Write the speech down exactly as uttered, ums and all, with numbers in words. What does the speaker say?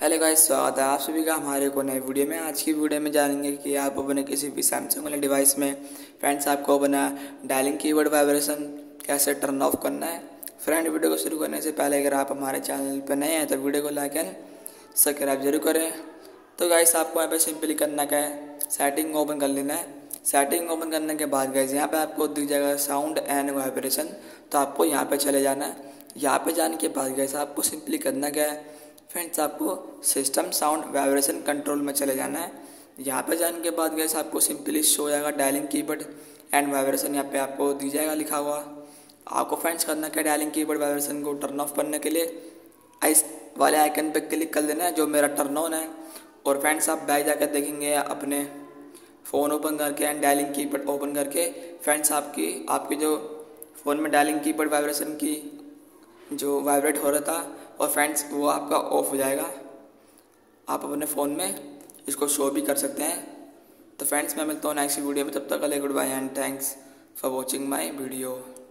Hello guys, स्वागत है आप सभी का हमारे को नए वीडियो में। आज की वीडियो में जानेंगे कि आप अपने किसी भी सैमसंग वाले डिवाइस में फ्रेंड्स आपको अपना डायलिंग कीबोर्ड वाइब्रेशन कैसे टर्न ऑफ करना है। फ्रेंड, वीडियो को शुरू करने से पहले अगर आप हमारे चैनल पर नए हैं तो वीडियो को लाइक एंड सब्सक्राइब जरूर करें। तो गाइस, आपको यहाँ पे सिंपली करना क्या है, सेटिंग ओपन कर लेना है। सेटिंग ओपन करने के बाद गाइस यहाँ पे आपको दिख जाएगा साउंड एंड वाइब्रेशन, तो आपको यहाँ पे चले जाना है। यहाँ पे जाने के बाद गाइस आपको सिंपली करना क्या है फ्रेंड्स, आपको सिस्टम साउंड वाइब्रेशन कंट्रोल में चले जाना है। यहाँ पे जाने के बाद गाइस आपको सिंपली शो हो जाएगा डायलिंग कीबोर्ड एंड वाइब्रेशन, यहाँ पे आपको दी जाएगा लिखा हुआ। आपको फ्रेंड्स करना क्या, डायलिंग कीबोर्ड वाइब्रेशन को टर्न ऑफ करने के लिए इस वाले आइकन पे क्लिक कर देना है जो मेरा टर्न ऑन है। और फ्रेंड्स आप बैक जाकर देखेंगे अपने फ़ोन ओपन करके एंड डायलिंग कीबोर्ड ओपन करके फ्रेंड्स आपकी आपकी जो फ़ोन में डायलिंग कीबोर्ड वाइब्रेशन की जो वाइब्रेट हो रहा था और फ्रेंड्स वो आपका ऑफ हो जाएगा। आप अपने फ़ोन में इसको शो भी कर सकते हैं। तो फ्रेंड्स, मैं मिलता हूँ नेक्स्ट वीडियो में, तब तक के लिए good bye and thanks for watching my video.